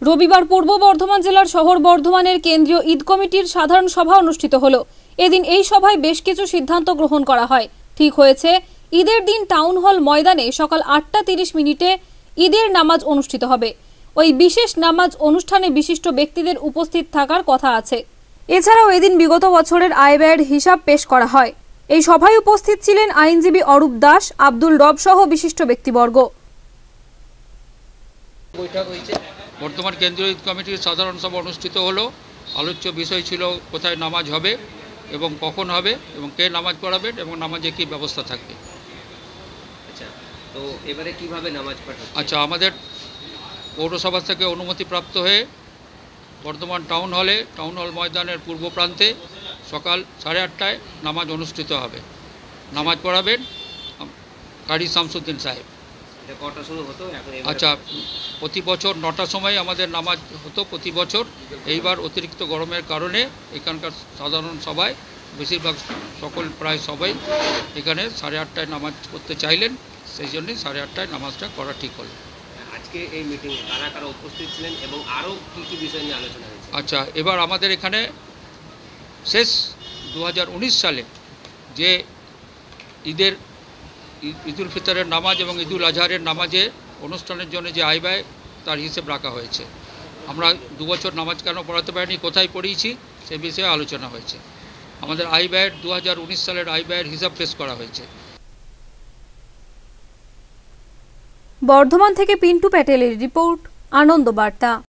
রবিবার পূর্ব বর্ধমান জেলার শহর বর্ধমানের কেন্দ্রীয় ঈদ কমিটির সাধারণ সভা অনুষ্ঠিত হলো। এদিন এই সভায় বেশ কিছু সিদ্ধান্ত গ্রহণ করা হয়। ঠিক হয়েছে, ঈদের দিন টাউন হল ময়দানে সকাল 8:30 ঈদের নামাজ অনুষ্ঠিত হবে। ওই বিশেষ নামাজ অনুষ্ঠানে বিশিষ্ট ব্যক্তিদের উপস্থিত থাকার কথা আছে। এছাড়াও এদিন বিগত বছরের আয় ব্যয়ের হিসাব পেশ করা হয়। এই সভায় উপস্থিত ছিলেন আইনজীবী অরূপ দাস, আব্দুল রব সহ বিশিষ্ট ব্যক্তিবর্গ। বর্তমান কেন্দ্রীয় ঈদ কমিটির সাধারণ সভা অনুষ্ঠিত হলো। আলোচ্য বিষয় ছিল কোথায় নামাজ হবে এবং কখন হবে এবং কে নামাজ পড়াবেন এবং নামাজে কী ব্যবস্থা থাকবে। আচ্ছা, তো এবারে কিভাবে নামাজ পড়াবেন? আচ্ছা, আমাদের পৌরসভা থেকে অনুমতিপ্রাপ্ত হয়ে বর্ধমান টাউন হল ময়দানের পূর্ব প্রান্তে সকাল 8:30টায় নামাজ অনুষ্ঠিত হবে। নামাজ পড়াবেন কারি শামসুদ্দিন সাহেব। কটার সময় হতো? আচ্ছা, প্রতি বছর 9টার সময় আমাদের নামাজ হতো প্রতি বছর। এইবার অতিরিক্ত গরমের কারণে এখানকার সাধারণ সভায় বেশিরভাগ প্রায় সবাই এখানে 8:30টায় নামাজ পড়তে চাইলেন, সেই জন্যই 8:30টায় নামাজটা করা ঠিক হলো। আজকে এই মিটিং কারা কারা উপস্থিত ছিলেন এবং আরও কী কী বিষয় নিয়ে আলোচনা হয়েছে? আচ্ছা, এবার আমাদের এখানে শেষ 2019 সালে যে ঈদুল ফিতরের নামাজ এবং ঈদুল আজহারের নামাজে অনুষ্ঠানের জন্য যে আয় ব্যয় তার হিসেব রাখা হয়েছে। আমরা 2 বছর নামাজ কেন পড়াতে পারিনি, কোথায় পড়িয়েছি সে বিষয়ে আলোচনা হয়েছে। আমাদের আয় ব্যয়ের 2019 সালের আয় ব্যয়ের হিসাব পেশ করা হয়েছে। বর্ধমান থেকে পিন্টু প্যাটেলের রিপোর্ট, আনন্দ বার্তা।